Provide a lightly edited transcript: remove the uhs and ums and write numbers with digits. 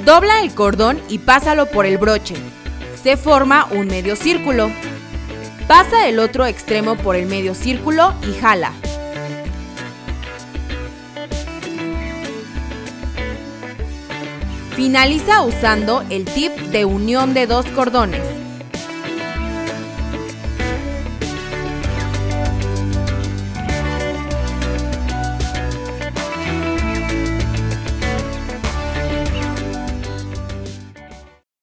Dobla el cordón y pásalo por el broche. Se forma un medio círculo. Pasa el otro extremo por el medio círculo y jala. Finaliza usando el tip de unión de dos cordones.